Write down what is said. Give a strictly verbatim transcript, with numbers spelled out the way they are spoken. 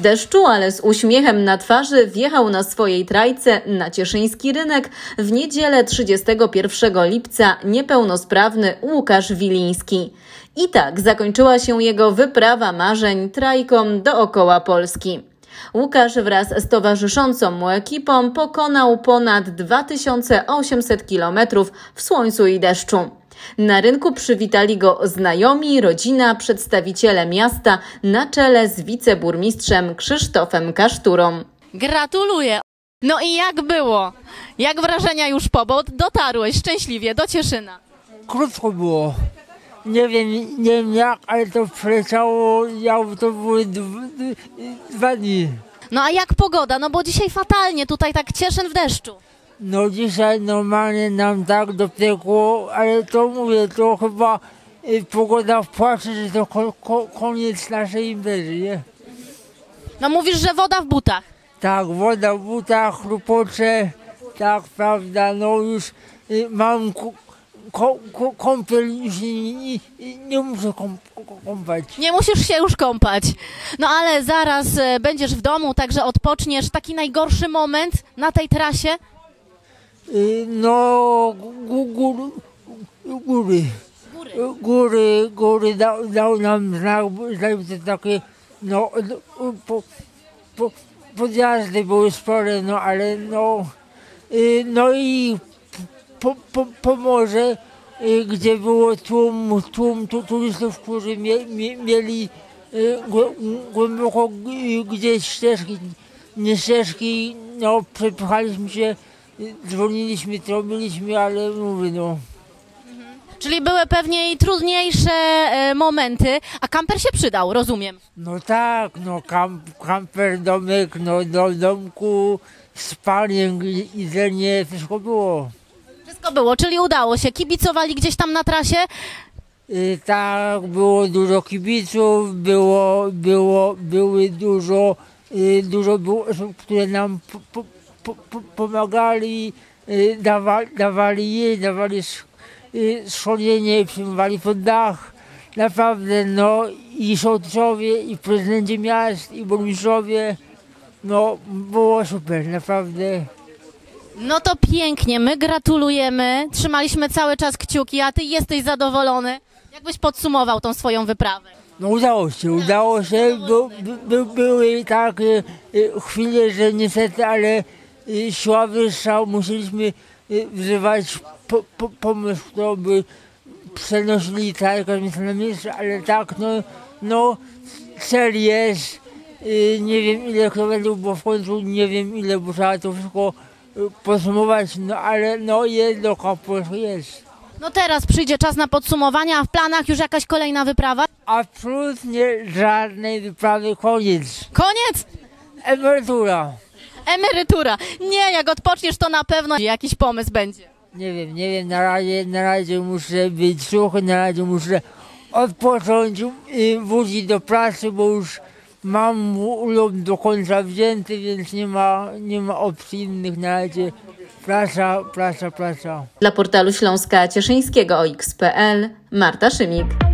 deszczu, ale z uśmiechem na twarzy wjechał na swojej trajce na cieszyński rynek w niedzielę trzydziestego pierwszego lipca niepełnosprawny Łukasz Wiliński. I tak zakończyła się jego wyprawa marzeń trajką dookoła Polski. Łukasz wraz z towarzyszącą mu ekipą pokonał ponad dwa tysiące osiemset kilometrów w słońcu i deszczu. Na rynku przywitali go znajomi, rodzina, przedstawiciele miasta na czele z wiceburmistrzem Krzysztofem Kaszturą. Gratuluję! No i jak było? Jak wrażenia już po, bo dotarłeś szczęśliwie do Cieszyna? Krótko było. Nie wiem, nie wiem jak, ale to przeleciało, jak to były dwa dni. No a jak pogoda? No bo dzisiaj fatalnie, tutaj tak Cieszyn w deszczu. No dzisiaj normalnie nam tak dopiekło, ale to mówię, to chyba y, pogoda wpłacze, że to ko, ko, koniec naszej imprezy, nie? No mówisz, że woda w butach. Tak, woda w butach, chrupocze, tak, prawda, no już y, mam ku, ko, ko, kąpiel, już nie, nie, nie muszę kąp, kąpać. Nie musisz się już kąpać. No ale zaraz e, będziesz w domu, także odpoczniesz. Taki najgorszy moment na tej trasie? No, góry, góry, góry, góry dał, dał nam znak, że takie, no, po, po, podjazdy były spore, no, ale no, no i po, po, po morze, gdzie było tłum, tłum turystów, którzy mie, mie, mieli głęboko gdzieś ścieżki, nie ścieżki, no, przepychaliśmy się. Dzwoniliśmy, trąbiliśmy, ale mówię, no. Czyli były pewnie i trudniejsze e, momenty, a kamper się przydał, rozumiem. No tak, no kamp, kamper, domek, no do domku, spalnie, jedzenie, wszystko było. Wszystko było, czyli udało się. Kibicowali gdzieś tam na trasie? I tak, było dużo kibiców, było, było, były dużo, dużo było osób, które nam po, po, Po, po, pomagali, dawali, dawali jej, dawali schronienie, przyjmowali pod dach. Naprawdę, no i sołtysowie, i prezydenci miast, i burmistrzowie, no było super, naprawdę. No to pięknie, my gratulujemy, trzymaliśmy cały czas kciuki, a ty jesteś zadowolony? Jak byś podsumował tą swoją wyprawę? No udało się, udało się, bo, by, były takie chwile, że niestety, ale siła wyższa, musieliśmy wzywać po, po, pomysł, kto by przenosili trajkę na miejsce, ale tak, no, no cel jest, nie wiem ile kto będzie, bo w końcu nie wiem ile, bo trzeba to wszystko podsumować, no ale no jedno kapo jest. No teraz przyjdzie czas na podsumowanie, a w planach już jakaś kolejna wyprawa? Absolutnie żadnej wyprawy, koniec. Koniec? Emerytura. Emerytura. Nie, jak odpoczniesz, to na pewno jakiś pomysł będzie. Nie wiem, nie wiem, na razie, na razie muszę być suchy, na razie muszę odpocząć i wrócić do pracy, bo już mam urlop do końca wzięty, więc nie ma, nie ma opcji innych na razie. Praca, praca, praca. Dla portalu Śląska Cieszyńskiego o x kropka p l Marta Szymik.